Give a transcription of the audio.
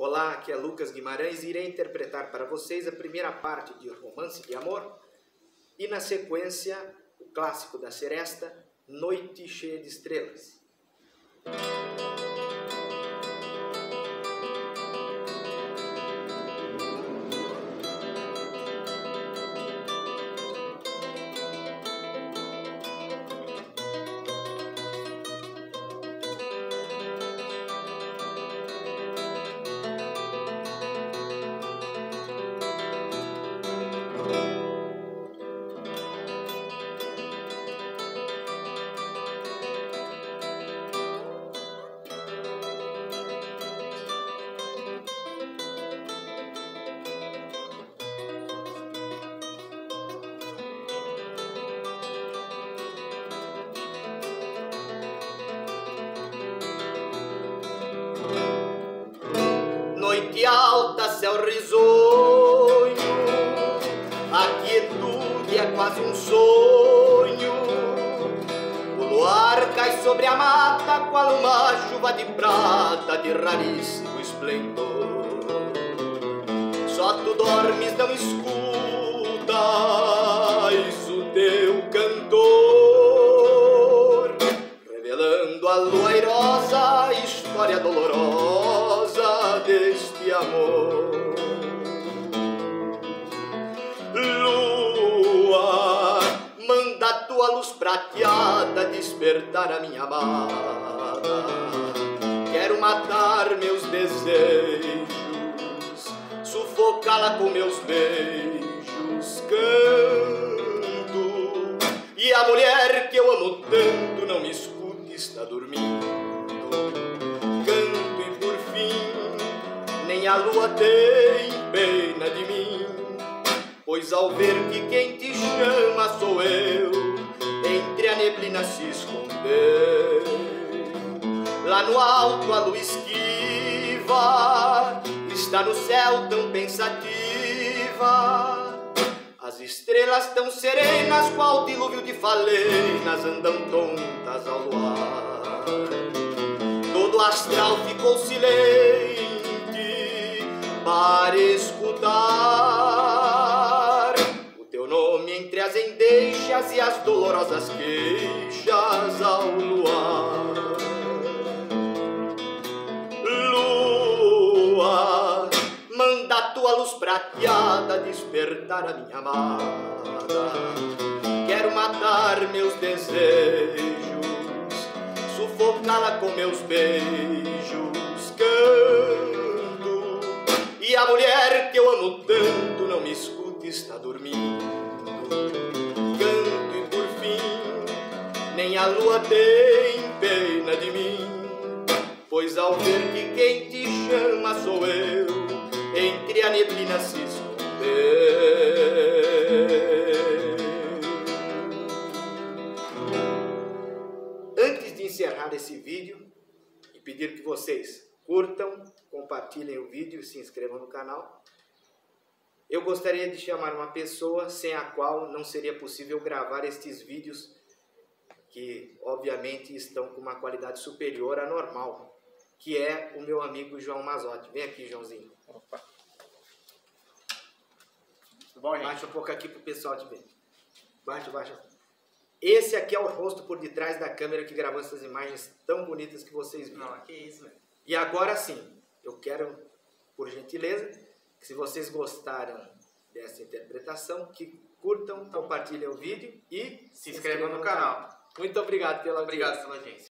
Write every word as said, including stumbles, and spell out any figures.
Olá, aqui é Lucas Guimarães e irei interpretar para vocês a primeira parte de Romance de Amor e, na sequência, o clássico da Seresta, Noite Cheia de Estrelas. Noite alta, céu risonho, a quietude é quase um sonho. O luar cai sobre a mata, qual uma chuva de prata de raríssimo esplendor. Só tu dormes, não escutas o teu cantor, revelando a lua airosa, história dolorosa deste amor. Lua, manda a tua luz prateada despertar a minha amada. Quero matar meus desejos, sufocá-la com meus beijos. Canto, e a mulher que eu amo tanto não me escuta, está dormindo. Canto e por fim nem a lua tem pena de mim, pois ao ver que quem te chama sou eu, entre a neblina se escondeu. Lá no alto a lua esquiva está no céu tão pensativa. As estrelas tão serenas, qual dilúvio de falenas, andam tontas ao luar. Todo astral ficou silente para escutar o teu nome entre as endechas e as dolorosas queixas ao luar. Lua, manda a tua luz prateada despertar a minha amada. Quero matar meus desejos, sufocá-la com meus beijos. Canto, e a mulher que eu amo tanto não me escuta, está dormindo. Canto e por fim nem a lua tem pena de mim, pois ao ver que quem te chama sou eu, entre a neblina se escondeu. Antes de encerrar esse vídeo e pedir que vocês curtam, compartilhem o vídeo e se inscrevam no canal, eu gostaria de chamar uma pessoa sem a qual não seria possível gravar estes vídeos, que obviamente estão com uma qualidade superior à normal, que é o meu amigo João Mazotti. Vem aqui, Joãozinho. Opa. Tudo bom, gente? Baixa um pouco aqui para o pessoal te ver. Baixa, baixa. Esse aqui é o rosto por detrás da câmera que gravou essas imagens tão bonitas que vocês viram. Não, que isso, velho. E agora sim, eu quero, por gentileza, que se vocês gostaram dessa interpretação, que curtam, compartilhem o vídeo e Se inscrevam no canal. Muito obrigado pela Obrigado pela audiência.